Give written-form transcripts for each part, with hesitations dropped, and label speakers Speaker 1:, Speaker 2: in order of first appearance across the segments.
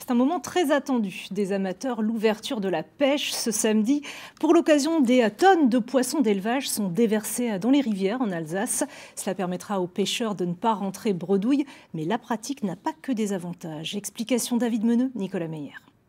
Speaker 1: C'est un moment très attendu des amateurs, l'ouverture de la pêche ce samedi. Pour l'occasion, des tonnes de poissons d'élevage sont déversées dans les rivières en Alsace. Cela permettra aux pêcheurs de ne pas rentrer bredouille, mais la pratique n'a pas que des avantages. Explication David Meneux, Nicolas Meyer.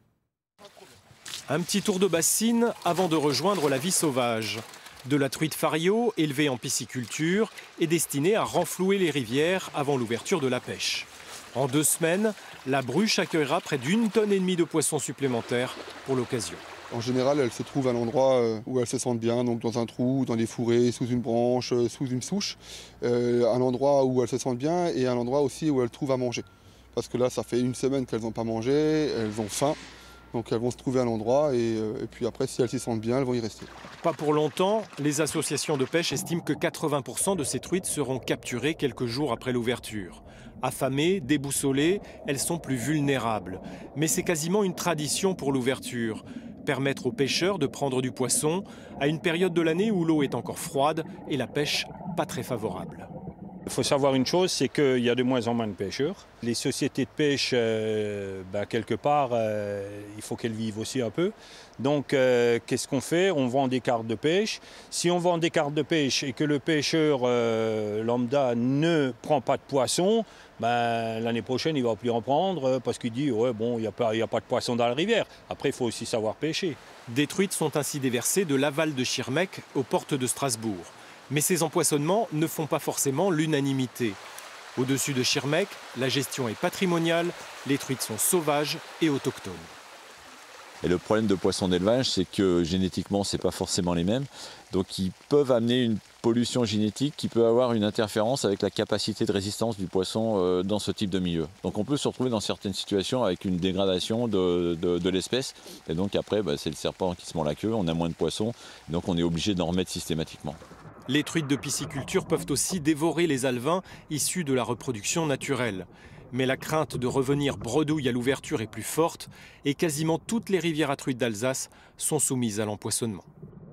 Speaker 2: Un petit tour de bassine avant de rejoindre la vie sauvage. De la truite fario, élevée en pisciculture, est destinée à renflouer les rivières avant l'ouverture de la pêche. En 2 semaines, la Bruche accueillera près d'1,5 tonne de poissons supplémentaires pour l'occasion.
Speaker 3: En général, elles se trouvent à l'endroit où elles se sentent bien, donc dans un trou, dans des fourrés, sous une branche, sous une souche. Un endroit où elles se sentent bien et un endroit aussi où elles trouvent à manger. Parce que là, ça fait 1 semaine qu'elles n'ont pas mangé, elles ont faim. Donc elles vont se trouver à l'endroit et puis après, si elles s'y sentent bien, elles vont y rester.
Speaker 2: Pas pour longtemps, les associations de pêche estiment que 80% de ces truites seront capturées quelques jours après l'ouverture. Affamées, déboussolées, elles sont plus vulnérables. Mais c'est quasiment une tradition pour l'ouverture. Permettre aux pêcheurs de prendre du poisson à une période de l'année où l'eau est encore froide et la pêche pas très favorable.
Speaker 4: Il faut savoir une chose, c'est qu'il y a de moins en moins de pêcheurs. Les sociétés de pêche, quelque part, il faut qu'elles vivent aussi un peu. Donc, qu'est-ce qu'on fait? On vend des cartes de pêche. Si on vend des cartes de pêche et que le pêcheur lambda ne prend pas de poisson, l'année prochaine, il ne va plus en prendre parce qu'il dit ouais, bon, il n'y a pas de poisson dans la rivière. Après, il faut aussi savoir pêcher.
Speaker 2: Des truites sont ainsi déversées de l'aval de Schirmeck aux portes de Strasbourg. Mais ces empoisonnements ne font pas forcément l'unanimité. Au-dessus de Schirmeck, la gestion est patrimoniale, les truites sont sauvages et autochtones.
Speaker 5: Et le problème de poissons d'élevage, c'est que génétiquement, ce n'est pas forcément les mêmes. Donc ils peuvent amener une pollution génétique qui peut avoir une interférence avec la capacité de résistance du poisson dans ce type de milieu. Donc on peut se retrouver dans certaines situations avec une dégradation de l'espèce. Et donc après, c'est le serpent qui se mord la queue, on a moins de poissons, donc on est obligé d'en remettre systématiquement.
Speaker 2: Les truites de pisciculture peuvent aussi dévorer les alevins issus de la reproduction naturelle. Mais la crainte de revenir bredouille à l'ouverture est plus forte et quasiment toutes les rivières à truites d'Alsace sont soumises à l'empoisonnement.